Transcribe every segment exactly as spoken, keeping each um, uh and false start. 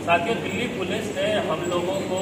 साथियों, दिल्ली पुलिस ने हम लोगों को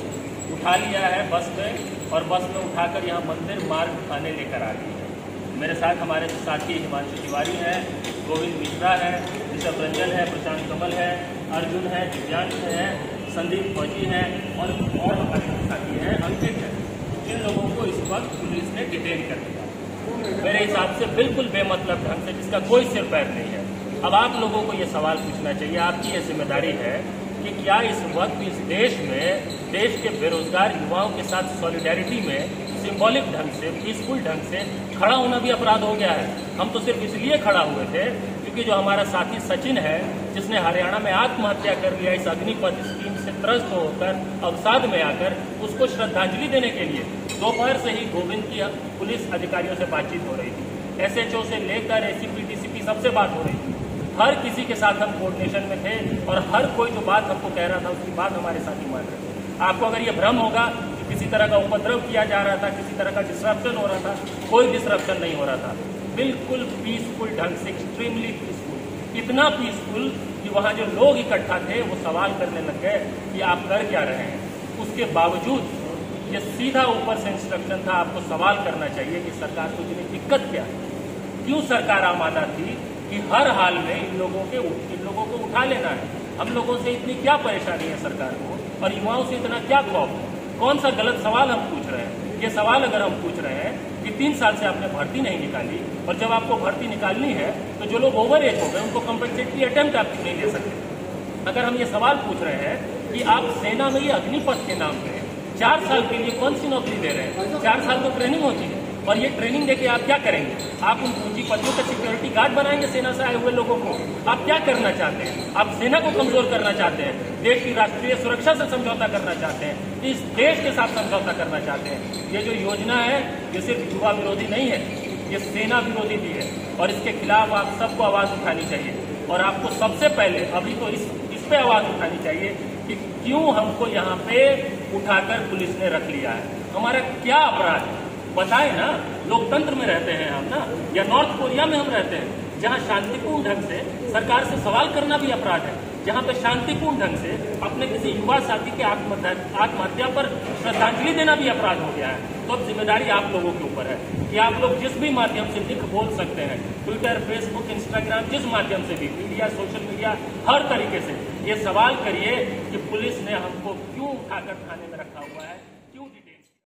उठा लिया है बस में और बस में उठाकर यहाँ मंदिर मार्ग थाने लेकर आ गई है। मेरे साथ हमारे साथी हिमांशु तिवारी हैं, गोविंद मिश्रा है, ऋषभ रंजन है, प्रशांत कमल है, अर्जुन है, दिव्यांश है, संदीप फौजी है और और हमारे साथी हैं अंकित है। इन लोगों को इस वक्त पुलिस ने डिटेन कर दिया मेरे हिसाब से बिल्कुल बेमतलब ढंग से, जिसका कोई सिर पैर नहीं है। अब आप लोगों को ये सवाल पूछना चाहिए, आपकी ये जिम्मेदारी है कि क्या इस वक्त इस देश में देश के बेरोजगार युवाओं के साथ सॉलिडेरिटी में सिंबॉलिक ढंग से, पीसफुल ढंग से खड़ा होना भी अपराध हो गया है। हम तो सिर्फ इसलिए खड़ा हुए थे क्योंकि जो हमारा साथी सचिन है, जिसने हरियाणा में आत्महत्या कर लिया इस अग्निपथ स्कीम से त्रस्त होकर अवसाद में आकर, उसको श्रद्धांजलि देने के लिए दोपहर से ही गोविंद की पुलिस अधिकारियों से बातचीत हो रही थी। एसएचओ से लेकर एसीपी, डीसीपी सबसे बात हो रही थी। हर किसी के साथ हम कोऑर्डिनेशन में थे और हर कोई जो बात हमको कह रहा था उसकी बात हमारे साथी मान रहे थे। आपको अगर ये भ्रम होगा कि किसी तरह का उपद्रव किया जा रहा था, किसी तरह का डिस्ट्रप्शन हो रहा था, कोई डिस्ट्रप्शन नहीं हो रहा था। बिल्कुल पीसफुल ढंग से, एक्सट्रीमली पीसफुल, इतना पीसफुल कि वहाँ जो लोग इकट्ठा थे वो सवाल करने लग गए कि आप कर क्या रहे हैं। उसके बावजूद ये सीधा ऊपर से इंस्ट्रक्शन था, आपको सवाल करना चाहिए कि सरकार को इतनी दिक्कत क्या है, क्यों सरकार आमादा थी कि हर हाल में इन लोगों के इन लोगों को उठा लेना है। हम लोगों से इतनी क्या परेशानी है सरकार को और युवाओं से इतना क्या खौफ है? कौन सा गलत सवाल हम पूछ रहे हैं? ये सवाल अगर हम पूछ रहे हैं कि तीन साल से आपने भर्ती नहीं निकाली और जब आपको भर्ती निकालनी है तो जो लोग ओवर एज हो गए उनको कंपनसेटरी अटेम्प्ट आप नहीं ले सकते। अगर हम ये सवाल पूछ रहे हैं कि आप सेना में ये अग्निपथ के नाम पे चार साल के लिए कौन सी नौकरी दे रहे हैं? चार साल तो ट्रेनिंग होती है और ये ट्रेनिंग देके आप क्या करेंगे? आप उन पूंजीपतियों का सिक्योरिटी गार्ड बनाएंगे सेना से आए हुए लोगों को? आप क्या करना चाहते हैं? आप सेना को कमजोर करना चाहते हैं, देश की राष्ट्रीय सुरक्षा से समझौता करना चाहते हैं, इस देश के साथ समझौता करना चाहते हैं। ये जो योजना है ये सिर्फ युवा विरोधी नहीं है, ये सेना विरोधी भी है और इसके खिलाफ आप सबको आवाज उठानी चाहिए। और आपको सबसे पहले अभी तो इस इस पे आवाज उठानी चाहिए कि क्यों हमको यहाँ पे उठाकर पुलिस ने रख लिया है, हमारा क्या अपराध है? बताएं ना। लोकतंत्र में रहते हैं हम ना, या नॉर्थ कोरिया में हम रहते हैं जहां शांतिपूर्ण ढंग से सरकार से सवाल करना भी अपराध है, जहां पे शांतिपूर्ण ढंग से अपने किसी युवा साथी के आत्महत्या पर श्रद्धांजलि देना भी अपराध हो गया है। तो अब जिम्मेदारी आप लोगों के ऊपर है कि आप लोग जिस भी माध्यम से लिख बोल सकते हैं, ट्विटर, फेसबुक, इंस्टाग्राम, जिस माध्यम से भी, मीडिया, सोशल मीडिया, हर तरीके से ये सवाल करिए कि पुलिस ने हमको क्यों उठाकर थाने में रखा हुआ।